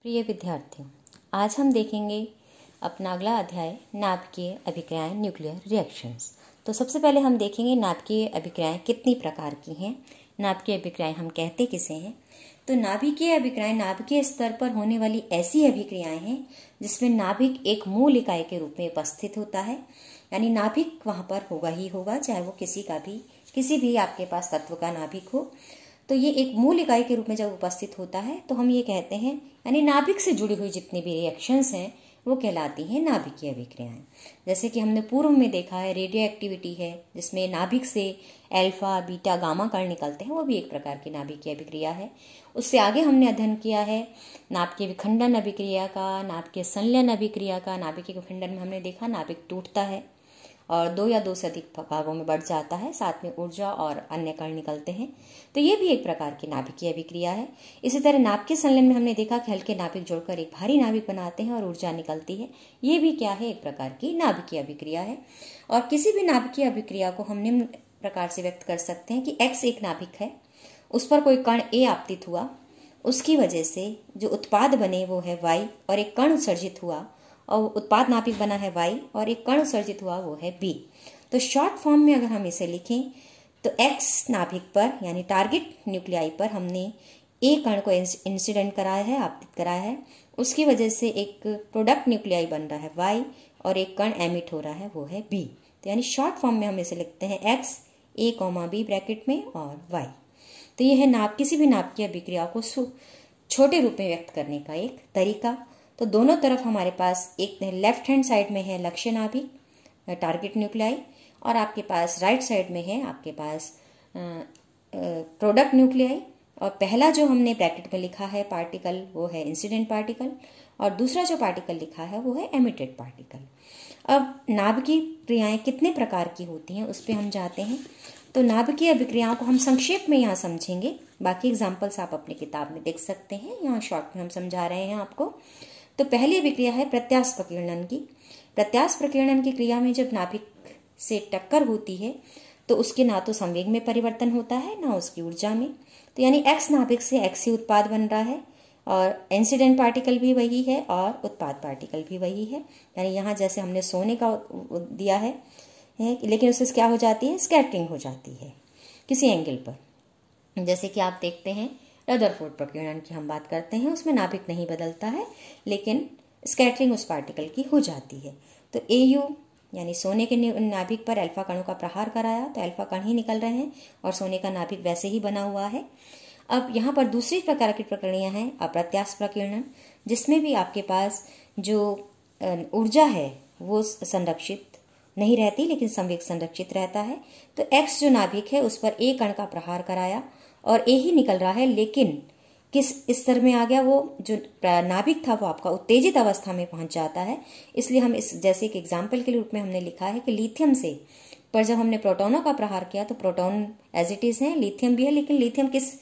प्रिय विद्यार्थियों, आज हम देखेंगे अपना अगला अध्याय नाभिकीय अभिक्रियाएं न्यूक्लियर रिएक्शंस। तो सबसे पहले हम देखेंगे नाभिकीय अभिक्रियाएं कितनी प्रकार की हैं। नाभिकीय अभिक्रियाएं हम कहते किसे हैं? तो नाभिकीय अभिक्रियाएं नाभिकीय स्तर पर होने वाली ऐसी अभिक्रियाएं हैं जिसमें नाभिक एक मूल इकाई के रूप में उपस्थित होता है, यानी नाभिक वहां पर होगा ही होगा, चाहे वो किसी भी आपके पास तत्व का नाभिक हो। तो ये एक मूल इकाई के रूप में जब उपस्थित होता है तो हम ये कहते हैं, यानी नाभिक से जुड़ी हुई जितनी भी रिएक्शंस हैं वो कहलाती हैं नाभिकीय अभिक्रियाएं। जैसे कि हमने पूर्व में देखा है रेडियो एक्टिविटी है, जिसमें नाभिक से अल्फा बीटा गामा कण निकलते हैं, वो भी एक प्रकार की नाभिकीय अभिक्रिया है। उससे आगे हमने अध्ययन किया है नाभिकीय विखंडन अभिक्रिया का, नाभिकीय संलयन अभिक्रिया का। नाभिकीय विखंडन में हमने देखा नाभिक टूटता है और दो या दो से अधिक भागों में बढ़ जाता है, साथ में ऊर्जा और अन्य कण निकलते हैं, तो ये भी एक प्रकार की नाभिकीय अभिक्रिया है। इसी तरह नाभिकीय संलयन में हमने देखा कि हल्के नाभिक जोड़कर एक भारी नाभिक बनाते हैं और ऊर्जा निकलती है, ये भी क्या है, एक प्रकार की नाभिकीय अभिक्रिया है। और किसी भी नाभिकीय अभिक्रिया को हम निम्न प्रकार से व्यक्त कर सकते हैं कि X एक नाभिक है, उस पर कोई कण A आपतित हुआ, उसकी वजह से जो उत्पाद बने वो है Y, और एक कण उत्सर्जित हुआ और उत्पाद नाभिक बना है Y, और एक कण उत्सर्जित हुआ वो है B। तो शॉर्ट फॉर्म में अगर हम इसे लिखें तो X नाभिक पर यानी टारगेट न्यूक्लियाई पर हमने A कण को इंसिडेंट कराया है, आपतित कराया है, उसकी वजह से एक प्रोडक्ट न्यूक्लियाई बन रहा है Y और एक कण एमिट हो रहा है वो है B। तो यानी शॉर्ट फॉर्म में हम इसे लिखते हैं X A, B ब्रैकेट में और Y। तो यह है किसी भी नाभिकीय अभिक्रिया को छोटे रूप में व्यक्त करने का एक तरीका। तो दोनों तरफ हमारे पास एक लेफ्ट हैंड साइड में है लक्ष्य नाभिक टारगेट न्यूक्लियाई, और आपके पास राइट साइड में है आपके पास प्रोडक्ट न्यूक्लियाई। और पहला जो हमने ब्रैकेट में लिखा है पार्टिकल वो है इंसिडेंट पार्टिकल, और दूसरा जो पार्टिकल लिखा है वो है एमिटेड पार्टिकल। अब नाभिकीय क्रियाएं कितने प्रकार की होती हैं उस पर हम जाते हैं। तो नाभिकीय अभिक्रियाओं को हम संक्षेप में यहाँ समझेंगे, बाकी एग्जाम्पल्स आप अपनी किताब में देख सकते हैं, यहाँ शॉर्ट में हम समझा रहे हैं आपको। तो पहली अभिक्रिया है प्रत्यास्थ प्रकीर्णन की। प्रत्यास्थ प्रकीर्णन की क्रिया में जब नाभिक से टक्कर होती है तो उसके ना तो संवेग में परिवर्तन होता है ना उसकी ऊर्जा में। तो यानी X नाभिक से X ही उत्पाद बन रहा है, और इंसिडेंट पार्टिकल भी वही है और उत्पाद पार्टिकल भी वही है। यानी यहाँ जैसे हमने सोने का दिया है, लेकिन उससे क्या हो जाती है, स्कैटरिंग हो जाती है किसी एंगल पर। जैसे कि आप देखते हैं रदरफोर्ड प्रकीर्णन की हम बात करते हैं, उसमें नाभिक नहीं बदलता है लेकिन स्कैटरिंग उस पार्टिकल की हो जाती है। तो AU यानी सोने के नाभिक पर अल्फा कणों का प्रहार कराया तो अल्फा कण ही निकल रहे हैं और सोने का नाभिक वैसे ही बना हुआ है। अब यहाँ पर दूसरी प्रकार की प्रक्रिया है अप्रत्यास्थ प्रकीर्णन, जिसमें भी आपके पास जो ऊर्जा है वो संरक्षित नहीं रहती लेकिन संवेग संरक्षित रहता है। तो X जो नाभिक है उस पर A कण का प्रहार कराया और A ही निकल रहा है, लेकिन किस स्तर में आ गया, वो जो नाभिक था वो आपका उत्तेजित अवस्था में पहुंच जाता है। इसलिए हम इस जैसे एक एग्जाम्पल के रूप में हमने लिखा है कि लिथियम से पर जब हमने प्रोटोनों का प्रहार किया तो प्रोटोन एज इट इज है, लिथियम भी है, लेकिन लिथियम किस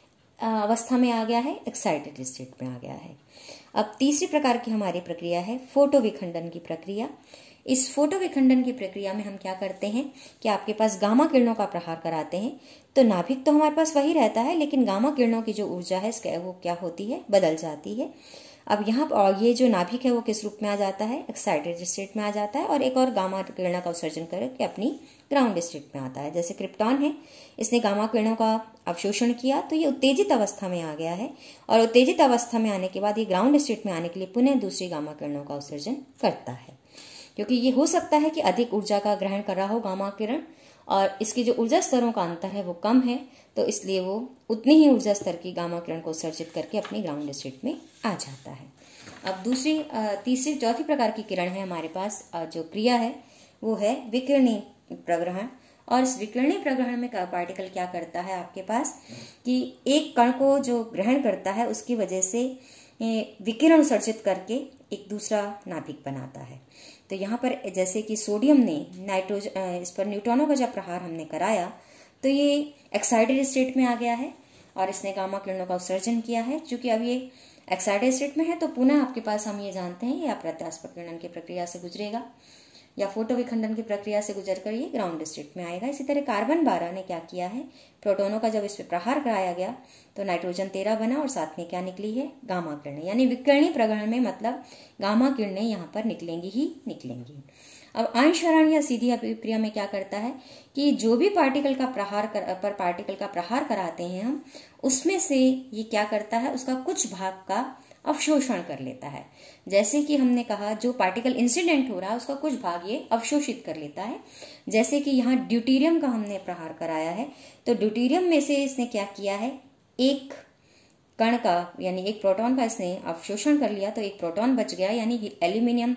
अवस्था में आ गया है, एक्साइटेड स्टेट में आ गया है। अब तीसरी प्रकार की हमारी प्रक्रिया है फोटो विखंडन की प्रक्रिया। इस फोटो विखंडन की प्रक्रिया में हम क्या करते हैं कि आपके पास गामा किरणों का प्रहार कराते हैं, तो नाभिक तो हमारे पास वही रहता है लेकिन गामा किरणों की जो ऊर्जा है वो क्या होती है, बदल जाती है। अब यहाँ और ये जो नाभिक है वो किस रूप में आ जाता है, एक्साइटेड स्टेट में आ जाता है, और एक और गामा किरणों का उत्सर्जन करके अपनी ग्राउंड स्टेट में आता है। जैसे क्रिप्टॉन है, इसने गामा किरणों का अवशोषण किया तो ये उत्तेजित अवस्था में आ गया है, और उत्तेजित अवस्था में आने के बाद ये ग्राउंड स्टेट में आने के लिए पुनः दूसरी गामा किरणों का उत्सर्जन करता है, क्योंकि ये हो सकता है कि अधिक ऊर्जा का ग्रहण कर रहा हो गामा किरण, और इसकी जो ऊर्जा स्तरों का अंतर है वो कम है, तो इसलिए वो उतनी ही ऊर्जा स्तर की गामा किरण को उत्सर्जित करके अपनी ग्राउंड स्टेट में आ जाता है। अब तीसरी चौथी प्रकार की किरण है हमारे पास, जो क्रिया है वो है विकिरणी प्रग्रहण। और इस विकिरणी प्रग्रहण में पार्टिकल क्या करता है आपके पास कि एक कण को जो ग्रहण करता है उसकी वजह से विकिरण उत्सर्जित करके एक दूसरा नाभिक बनाता है। तो यहाँ पर जैसे कि सोडियम ने इस पर न्यूट्रॉनों का जब प्रहार हमने कराया तो ये एक्साइटेड स्टेट में आ गया है और इसने गामा किरणों का उत्सर्जन किया है। चूंकि अब ये एक्साइटेड स्टेट में है तो पुनः आपके पास हम ये जानते हैं ये अप्रत्यास्थ प्रकीर्णन की प्रक्रिया से गुजरेगा। या फोटो विखंडन की प्रक्रिया से गुजरकर ये ग्राउंड स्टेट में आएगा। इसी तरह कार्बन 12 ने क्या किया है, प्रोटोनों का जब इस पर प्रहार कराया गया तो नाइट्रोजन 13 बना और साथ में क्या निकली है, गामा किरणें, यानी विकिरणीय प्रग्रहण में मतलब गामा किरणें यहाँ पर निकलेंगी ही निकलेंगी। अब अंशरण या सीधी अभिक्रिया में क्या करता है कि जो भी पार्टिकल का प्रहार कराते हैं हम, उसमें से ये क्या करता है, उसका कुछ भाग का अवशोषण कर लेता है। जैसे कि हमने कहा जो पार्टिकल इंसिडेंट हो रहा है उसका कुछ भाग ये अवशोषित कर लेता है। जैसे कि यहाँ ड्यूटेरियम का हमने प्रहार कराया है, तो ड्यूटेरियम में से इसने क्या किया है, एक कण का यानी एक प्रोटॉन का इसने अवशोषण कर लिया, तो एक प्रोटॉन बच गया, यानी एल्यूमिनियम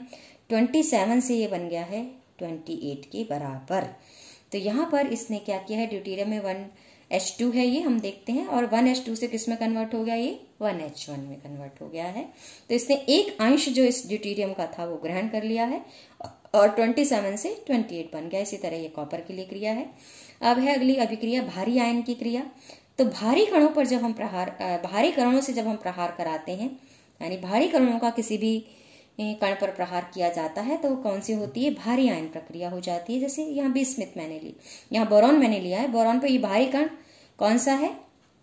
27 से ये बन गया है 28 के बराबर। तो यहाँ पर इसने क्या किया है, ड्यूटेरियम में 1H2 है ये, हम देखते हैं, और 1H2 से किस में कन्वर्ट हो गया, ये 1H1 में कन्वर्ट हो गया है। तो इसने एक अंश जो इस ड्यूटेरियम का था वो ग्रहण कर लिया है और 27 से 28 बन गया। इसी तरह ये कॉपर के लिए क्रिया है। अब है अगली अभिक्रिया भारी आयन की क्रिया। तो भारी कणों पर जब हम भारी कणों से जब हम प्रहार कराते हैं, यानी भारी कणों का किसी भी कण पर प्रहार किया जाता है तो कौन सी होती है, भारी आयन प्रक्रिया हो जाती है। जैसे यहाँ बिस्मिथ मैंने ली, यहाँ बोरॉन मैंने लिया है, बोरॉन पर ये भारी कण कौन सा है,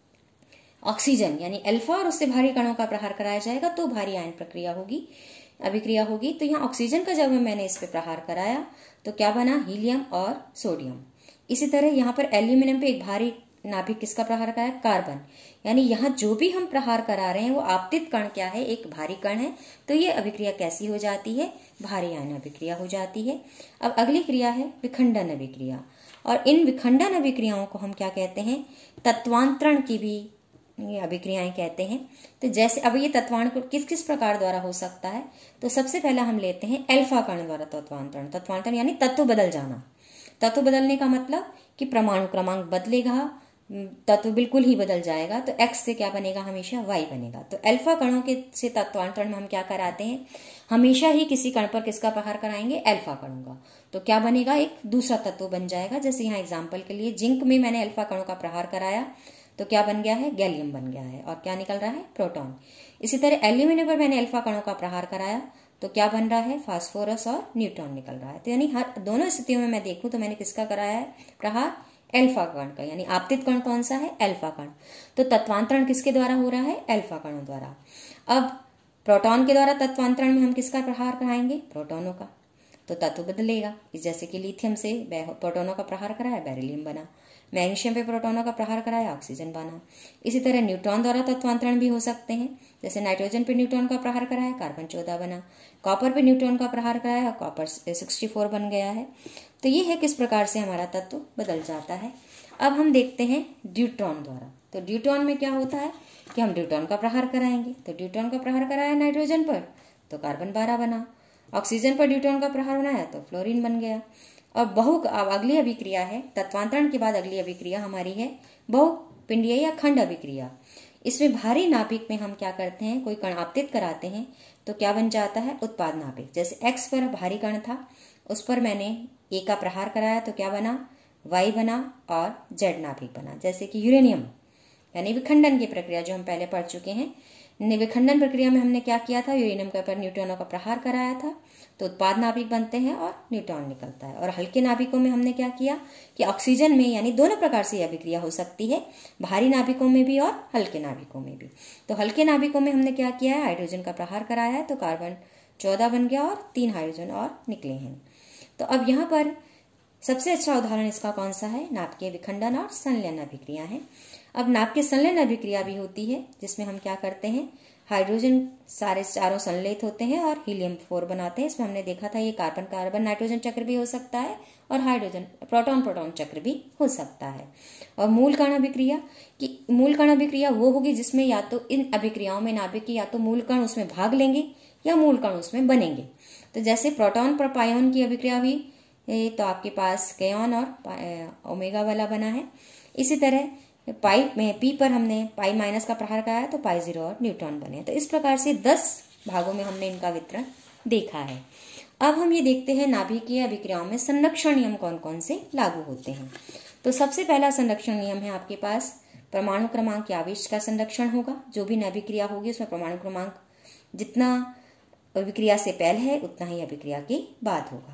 ऑक्सीजन, यानी अल्फा, और उससे भारी कणों का प्रहार कराया जाएगा तो भारी आयन प्रक्रिया होगी, अभिक्रिया होगी। तो यहाँ ऑक्सीजन का जब मैंने इस पे प्रहार कराया तो क्या बना, हीलियम और सोडियम। इसी तरह यहाँ पर एल्यूमिनियम पे एक भारी नाभिक किसका प्रहार कराया, कार्बन, यानी यहाँ जो भी हम प्रहार करा रहे हैं वो आपतित कण क्या है, एक भारी कण है। तो ये अभिक्रिया कैसी हो जाती है, भारी आयन अभिक्रिया हो जाती है। अब अगली क्रिया है विखंडन अभिक्रिया, और इन विखंडन अभिक्रियाओं को हम क्या कहते हैं, तत्वांतरण की भी ये अभिक्रियाएं कहते हैं। तो जैसे अब ये तत्वांतरण किस किस प्रकार द्वारा हो सकता है, तो सबसे पहला हम लेते हैं अल्फा कण द्वारा तत्वांतरण। तत्वांतरण यानी तत्व बदल जाना। तत्व बदलने का मतलब कि परमाणु क्रमांक बदलेगा, तत्व बिल्कुल ही बदल जाएगा, तो x से क्या बनेगा, हमेशा y बनेगा। तो अल्फा कणों के से तत्वांतरण में हम क्या कराते हैं, हमेशा ही किसी कण पर किसका प्रहार कराएंगे, अल्फा कणों का, तो क्या बनेगा, एक दूसरा तत्व बन जाएगा। जैसे यहाँ एग्जाम्पल के लिए जिंक में मैंने अल्फा कणों का प्रहार कराया तो क्या बन गया है, गैलियम बन गया है, और क्या निकल रहा है, प्रोटॉन। इसी तरह एल्यूमिनियम पर मैंने अल्फा कणों का प्रहार कराया तो क्या बन रहा है, फास्फोरस और न्यूट्रॉन निकल रहा है। तो यानी हर दोनों स्थितियों में मैं देखूं तो मैंने किसका कराया है प्रहार, अल्फा कण का, यानी आपतित कण कौन सा है, अल्फा कण। तो तत्वांतरण किसके द्वारा हो रहा है, अल्फा कणों द्वारा। अब प्रोटॉन के द्वारा तत्वांतरण में हम किसका प्रहार कराएंगे, प्रोटोनों का, तो तत्व बदलेगा। जैसे कि लिथियम से प्रोटोनों का प्रहार कराया, बेरिलियम बना। मैग्नीशियम पे प्रोटोनों का प्रहार कराया, ऑक्सीजन बना। इसी तरह न्यूट्रॉन द्वारा तत्वांतरण भी हो सकते हैं। जैसे नाइट्रोजन पे न्यूट्रॉन का प्रहार कराया, कार्बन 14 बना। कॉपर पे न्यूट्रॉन का प्रहार कराया, कॉपर 64 बन गया है। तो ये है किस प्रकार से हमारा तत्व बदल जाता है। अब हम देखते हैं ड्यूट्रॉन द्वारा। तो ड्यूट्रॉन में क्या होता है कि हम ड्यूट्रॉन का प्रहार कराएंगे, तो ड्यूट्रॉन का प्रहार कराया नाइट्रोजन पर तो कार्बन 12 बना। ऑक्सीजन पर ड्यूट्रॉन का प्रहार बनाया तो फ्लोरीन बन गया। अब अगली अभिक्रिया है, तत्वांतरण के बाद अगली अभिक्रिया हमारी है बहुपिंडीय या खंड अभिक्रिया। इसमें भारी नाभिक में हम क्या करते हैं, कोई कण आपतित कराते हैं तो क्या बन जाता है, उत्पाद नाभिक। जैसे x पर भारी कण था, उस पर मैंने A का प्रहार कराया तो क्या बना, Y बना और Z नाभिक बना। जैसे कि यूरेनियम, यानी विखंडन की प्रक्रिया जो हम पहले पढ़ चुके हैं। विखंडन प्रक्रिया में हमने क्या किया था, यूरेनियम के पर न्यूट्रॉनों का प्रहार कराया था तो उत्पाद नाभिक बनते हैं और न्यूट्रॉन निकलता है। और हल्के नाभिकों में हमने क्या किया कि ऑक्सीजन में, यानी दोनों प्रकार से यह अभिक्रिया हो सकती है, भारी नाभिकों में भी और हल्के नाभिकों में भी। तो हल्के नाभिकों में हमने क्या किया है, हाइड्रोजन का प्रहार कराया है तो कार्बन 14 बन गया और 3 हाइड्रोजन और निकले हैं। तो अब यहाँ पर सबसे अच्छा उदाहरण इसका कौन सा है, नाभिकीय विखंडन और संलयन अभिक्रिया है। अब नाभिकीय संलयन अभिक्रिया भी होती है जिसमें हम क्या करते हैं, हाइड्रोजन चारों संलयित होते हैं और हीलियम 4 बनाते हैं। इसमें हमने देखा था ये कार्बन कार्बन नाइट्रोजन चक्र भी हो सकता है और हाइड्रोजन प्रोटॉन प्रोटॉन चक्र भी हो सकता है। और मूल कण अभिक्रिया की, मूल कण अभिक्रिया वो होगी जिसमें या तो इन अभिक्रियाओं में नाभिक की या तो मूल कण उसमें भाग लेंगे या मूल कण उसमें बनेंगे। तो जैसे प्रोटॉन पर पायोन की अभिक्रिया हुई तो आपके पास केयॉन और ओमेगा वाला बना है। इसी तरह पाई में पी पर हमने पाई माइनस का प्रहार कराया तो पाई 0 और न्यूट्रॉन बने। तो इस प्रकार से 10 भागों में हमने इनका वितरण देखा है। अब हम ये देखते हैं नाभिकीय अभिक्रियाओं में संरक्षण नियम कौन कौन से लागू होते हैं। तो सबसे पहला संरक्षण नियम है आपके पास परमाणु क्रमांक या आवेश का संरक्षण होगा। जो भी अभिक्रिया होगी उसमें परमाणु क्रमांक जितना अभिक्रिया से पहले है उतना ही अभिक्रिया के बाद होगा।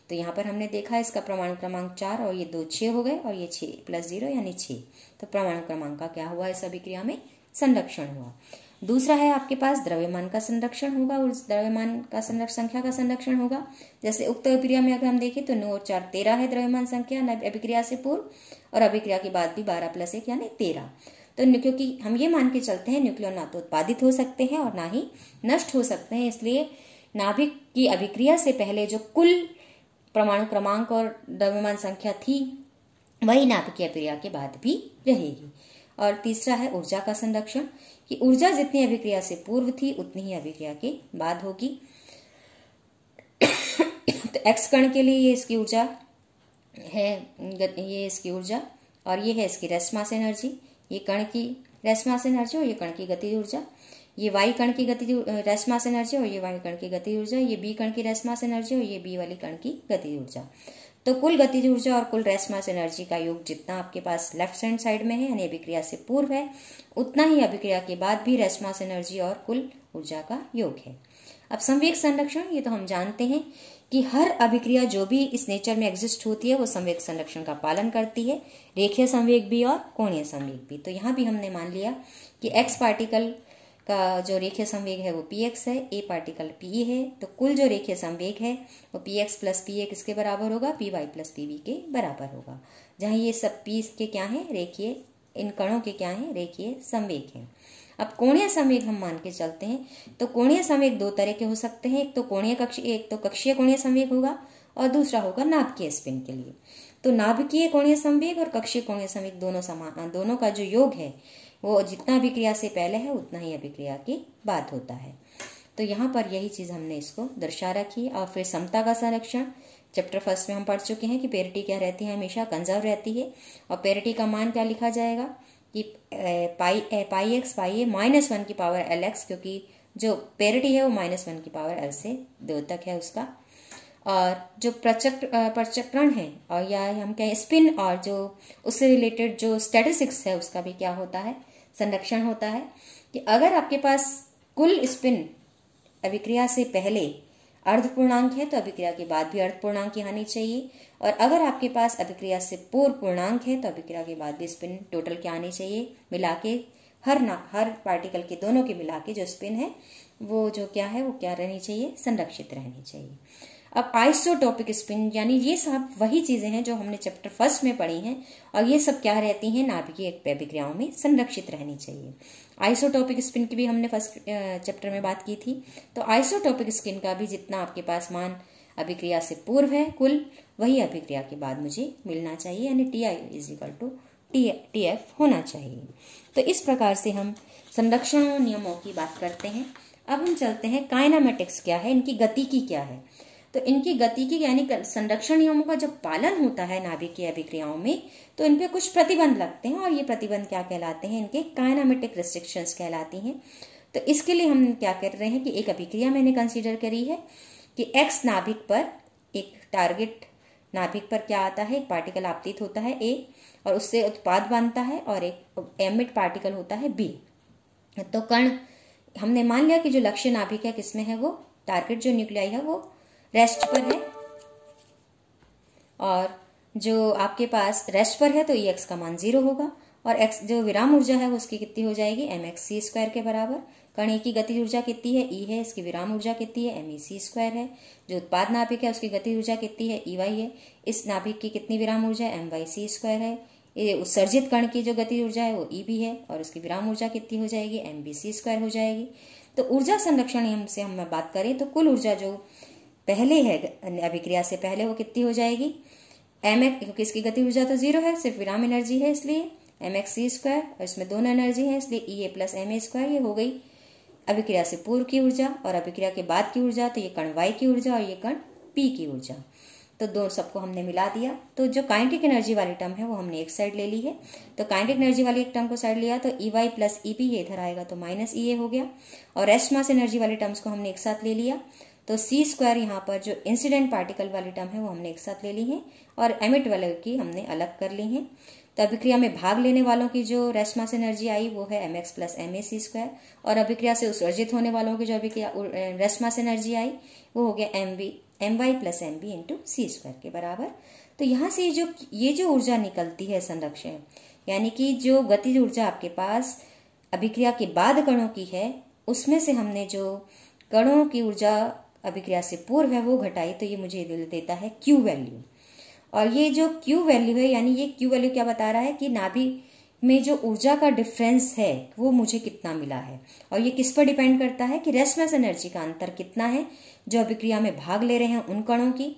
तो यहाँ पर हमने देखा इसका परमाणु क्रमांक 4 और ये 2 6 हो गए और ये 6 + 0 यानी 6। तो परमाणु क्रमांक का क्या हुआ, इस अभिक्रिया में संरक्षण हुआ। दूसरा है आपके पास द्रव्यमान का संरक्षण होगा, और द्रव्यमान का संख्या का संरक्षण होगा। जैसे उक्त अभिक्रिया में अगर हम देखें तो 9 और 4 13 है द्रव्यमान संख्या अभिक्रिया से पूर्व, और अभिक्रिया के बाद भी 12 + 1 यानी 13। तो क्योंकि हम ये मान के चलते हैं न्यूक्लियन ना तो उत्पादित हो सकते हैं और ना ही नष्ट हो सकते हैं, इसलिए नाभिक की अभिक्रिया से पहले जो कुल परमाणु क्रमांक और द्रव्यमान संख्या थी वही नाभिकीय अभिक्रिया के बाद भी रहेगी। और तीसरा है ऊर्जा का संरक्षण, कि ऊर्जा जितनी अभिक्रिया से पूर्व थी उतनी ही अभिक्रिया के बाद होगी। तो एक्स कण के लिए ये इसकी ऊर्जा है, ये इसकी ऊर्जा, और ये है इसकी रेस्ट मास एनर्जी। ये कण की रेस्ट मास एनर्जी और ये कण की गतिज ऊर्जा। ये वाई कण की रेस्ट मास एनर्जी और ये वाई कण की गतिज ऊर्जा। ये बी कण की रेस्ट मास एनर्जी और ये बी वाली कण की गतिज ऊर्जा। तो कुल गतिज ऊर्जा और कुल रेस्ट मास एनर्जी का योग जितना आपके पास लेफ्ट हैंड साइड में है यानी अभिक्रिया से पूर्व है, उतना ही अभिक्रिया के बाद भी रेस्ट मास एनर्जी और कुल ऊर्जा का योग है। अब संवेग संरक्षण, ये तो हम जानते हैं कि हर अभिक्रिया जो भी इस नेचर में एग्जिस्ट होती है वो संवेग संरक्षण का पालन करती है, रेखीय संवेग भी और कोणीय संवेग भी। तो यहाँ भी हमने मान लिया कि एक्स पार्टिकल का जो रेखीय संवेग है वो px है, ए पार्टिकल pe है, तो कुल जो रेखीय संवेग है वो px + pa किसके बराबर होगा, py + pb के बराबर होगा। जहाँ ये सब p के क्या है, रेखीय, इन कणों के क्या है, रेखीय संवेग हैं। अब कोणीय संवेग हम मान के चलते हैं, तो कोणीय संवेग 2 तरह के हो सकते हैं, एक तो कक्षीय कोणीय संवेग होगा और दूसरा होगा नाभिकीय स्पिन के लिए। तो नाभिकीय कोणीय संवेग और कक्षीय कोणीय संवेग दोनों का जो योग है वो जितना अभिक्रिया से पहले है उतना ही अभिक्रिया के बाद होता है। तो यहाँ पर यही चीज हमने इसको दर्शा रखी। और फिर समता का संरक्षण, चैप्टर 1 में हम पढ़ चुके हैं कि पेरिटी क्या रहती है, हमेशा कंजर्व रहती है। और पेरिटी का मान क्या लिखा जाएगा कि पाई एक्स पाई ए -1 की पावर LX, क्योंकि जो पेरिटी है वो -1 की पावर L से 2 तक है उसका। और जो प्रचक्रण है और या हम कहें स्पिन और जो उससे रिलेटेड जो स्टैटिस्टिक्स है उसका भी क्या होता है, संरक्षण होता है। कि अगर आपके पास कुल स्पिन अभिक्रिया से पहले अर्धपूर्णांक है तो अभिक्रिया के बाद भी अर्धपूर्णांक की आनी चाहिए, और अगर आपके पास अभिक्रिया से पूर्व पूर्णांक है तो अभिक्रिया के बाद भी स्पिन टोटल क्या आनी चाहिए, मिला के हर पार्टिकल के दोनों के मिला के जो स्पिन है वो जो क्या है वो क्या रहनी चाहिए, संरक्षित रहनी चाहिए। अब आइसोटोपिक स्पिन, यानी ये सब वही चीजें हैं जो हमने चैप्टर 1 में पढ़ी हैं, और ये सब क्या रहती हैं, नाभिकीय अभिक्रियाओं में संरक्षित रहनी चाहिए। आइसोटोपिक स्पिन की भी हमने फर्स्ट चैप्टर में बात की थी। तो आइसोटोपिक स्पिन का भी जितना आपके पास मान अभिक्रिया से पूर्व है कुल, वही अभिक्रिया के बाद मुझे मिलना चाहिए, यानी Ti = Tf होना चाहिए। तो इस प्रकार से हम संरक्षण नियमों की बात करते हैं। अब हम चलते हैं काइनेमेटिक्स क्या है, इनकी गतिकी क्या है। तो इनकी गतिकी यानी संरक्षण नियमों का जब पालन होता है नाभिकीय अभिक्रियाओं में तो इन पे कुछ प्रतिबंध लगते हैं, और ये प्रतिबंध क्या कहलाते हैं, इनके काइनेमेटिक रिस्ट्रिक्शंस कहलाती हैं। तो इसके लिए हम क्या कर रहे हैं कि एक अभिक्रिया मैंने कंसीडर करी है कि एक्स नाभिक पर, एक टारगेट नाभिक पर क्या आता है, एक पार्टिकल आपतित होता है A और उससे उत्पाद बनता है, और एक एमिट पार्टिकल होता है B। तो कण हमने मान लिया कि जो लक्ष्य नाभिक है किसमें है, वो टारगेट जो न्यूक्लियाई है वो रेस्ट पर है, और जो आपके पास रेस्ट पर है तो Ex का मान 0 होगा, और x जो विराम ऊर्जा है उसकी कितनी हो जाएगी, mxc² के बराबर। कण ए की गति ऊर्जा कितनी है, E है, इसकी विराम ऊर्जा कितनी है, mec² है। जो उत्पाद नाभिक है उसकी गति ऊर्जा कितनी है, Ey है। इस नाभिक की कितनी विराम ऊर्जा है, myc² है। ये उत्सर्जित कण की जो गति ऊर्जा है वो Eb है, और उसकी विराम ऊर्जा कितनी हो जाएगी, mbc² हो जाएगी। तो ऊर्जा संरक्षण नियम से हम बात करें तो कुल ऊर्जा जो पहले है अभिक्रिया से पहले वो कितनी हो जाएगी, mx, क्योंकि इसकी गति ऊर्जा तो 0 है, सिर्फ विराम एनर्जी है इसलिए mxc², और इसमें दोनों एनर्जी है इसलिए Ea + ma²। ये हो गई अभिक्रिया से पूर्व की ऊर्जा, और अभिक्रिया के बाद की ऊर्जा तो ये कण y की ऊर्जा और ये कण p की ऊर्जा। तो दो सबको हमने मिला दिया। तो जो काइनेटिक एनर्जी वाली टर्म है वो हमने एक साइड ले ली है। तो काइनेटिक एनर्जी वाली एक टर्म को साइड लिया तो Ey + Ep ये इधर आएगा तो -Ea हो गया, और रेस्ट मास एनर्जी वाली टर्म्स को हमने एक साथ ले लिया। तो c² यहाँ पर जो इंसिडेंट पार्टिकल वाली टर्म है वो हमने एक साथ ले ली है, और एमिट वाले की हमने अलग कर ली है। तो अभिक्रिया में भाग लेने वालों की जो रेस्ट मास एनर्जी आई वो है mx प्लस MaC² और अभिक्रिया से उत्सर्जित होने वालों की जो अभिक्रिया रेस्ट मास एनर्जी आई वो हो गया my plus mb into C² के बराबर। तो यहाँ से ये जो ऊर्जा निकलती है संरक्षण, यानी कि जो गतिज ऊर्जा आपके पास अभिक्रिया के बाद कणों की है, उसमें से हमने जो कणों की ऊर्जा अभिक्रिया से पूर्व है वो घटाई, तो ये मुझे देता है Q वैल्यू। और ये जो Q वैल्यू है, यानी ये Q वैल्यू क्या बता रहा है कि नाभिक में जो ऊर्जा का डिफरेंस है वो मुझे कितना मिला है। और ये किस पर डिपेंड करता है कि रेस्ट मास एनर्जी का अंतर कितना है जो अभिक्रिया में भाग ले रहे हैं उन कणों की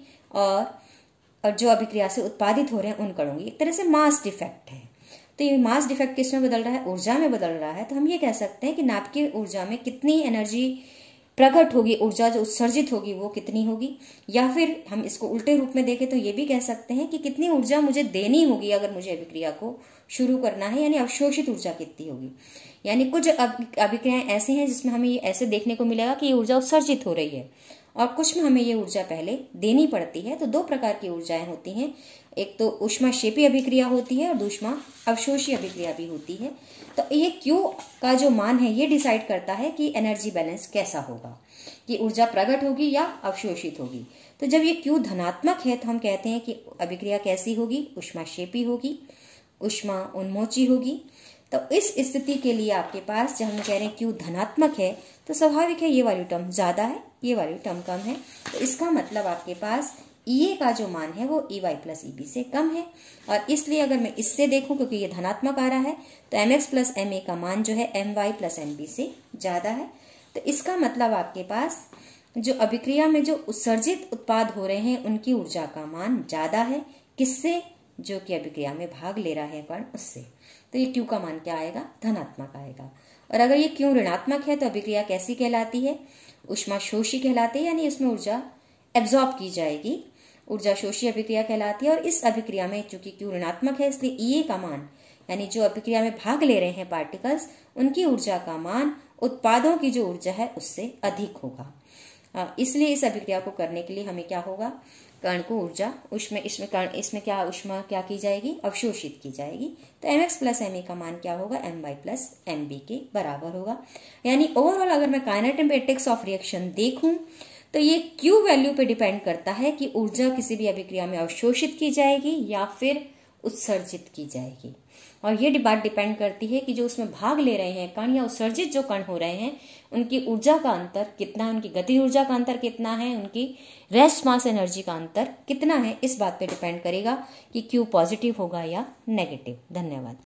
और जो अभिक्रिया से उत्पादित हो रहे हैं उन कणों की। एक तरह से मास डिफेक्ट है। तो ये मास डिफेक्ट किस में बदल रहा है? ऊर्जा में बदल रहा है। तो हम ये कह सकते हैं कि नाभिकीय ऊर्जा में कितनी एनर्जी प्रकट होगी, ऊर्जा जो उत्सर्जित होगी वो कितनी होगी। या फिर हम इसको उल्टे रूप में देखें तो ये भी कह सकते हैं कि कितनी ऊर्जा मुझे देनी होगी अगर मुझे अभिक्रिया को शुरू करना है, यानी अवशोषित ऊर्जा कितनी होगी। यानी कुछ अभिक्रियाएं ऐसी हैं जिसमें हमें ये ऐसे देखने को मिलेगा कि ये ऊर्जा उत्सर्जित हो रही है और कुछ में हमें ये ऊर्जा पहले देनी पड़ती है। तो दो प्रकार की ऊर्जाएं होती हैं, एक तो ऊष्माक्षेपी अभिक्रिया होती है और दूसरा अवशोषी अभिक्रिया भी होती है। तो ये Q का जो मान है ये डिसाइड करता है कि एनर्जी बैलेंस कैसा होगा, कि ऊर्जा प्रकट होगी या अवशोषित होगी। तो जब ये Q धनात्मक है तो हम कहते हैं कि अभिक्रिया कैसी होगी? ऊष्माक्षेपी होगी, ऊष्मा उन्मोची होगी। तो इस स्थिति के लिए आपके पास जब हम कह रहे हैं Q धनात्मक है तो स्वाभाविक है ये वाली टर्म ज्यादा है, ये वाली टर्म कम है। तो इसका मतलब आपके पास EA का जो मान है वो EY प्लस EB से कम है। और इसलिए अगर मैं इससे देखूं, क्योंकि ये धनात्मक आ रहा है, तो MX प्लस MA का मान जो है MY प्लस MB से ज्यादा है। तो इसका मतलब आपके पास जो अभिक्रिया में जो उत्सर्जित उत्पाद हो रहे हैं उनकी ऊर्जा का मान ज्यादा है। किससे? जो कि अभिक्रिया में भाग ले रहा है कण, उससे। तो ये Q का मान क्या आएगा? धनात्मक आएगा। और अगर ये Q ऋणात्मक है तो अभिक्रिया कैसी कहलाती है? ऊष्माशोषी कहलाती है, यानी इसमें ऊर्जा एब्जॉर्ब की जाएगी, ऊर्जा शोषी अभिक्रिया कहलाती है। और इस अभिक्रिया में चूंकि Q ऋणात्मक है इसलिए EA का मान, यानी जो अभिक्रिया में भाग ले रहे हैं पार्टिकल्स, उनकी ऊर्जा का मान उत्पादों की जो ऊर्जा है उससे अधिक होगा। इसलिए इस अभिक्रिया को करने के लिए हमें क्या होगा? कण को ऊर्जा इसमें क्या ऊष्मा क्या की जाएगी? अवशोषित की जाएगी। तो MX प्लस MA का मान क्या होगा? MY प्लस MB के बराबर होगा। यानी ओवरऑल अगर मैं काइनेमेटिक्स ऑफ रिएक्शन देखूं तो ये Q वैल्यू पे डिपेंड करता है कि ऊर्जा किसी भी अभिक्रिया में अवशोषित की जाएगी या फिर उत्सर्जित की जाएगी। और ये बात डिपेंड करती है कि जो उसमें भाग ले रहे हैं कण या उत्सर्जित जो कण हो रहे हैं उनकी ऊर्जा का अंतर कितना है, उनकी गति ऊर्जा का अंतर कितना है, उनकी रेस्ट मास एनर्जी का अंतर कितना है, इस बात पे डिपेंड करेगा कि Q पॉजिटिव होगा या नेगेटिव। धन्यवाद।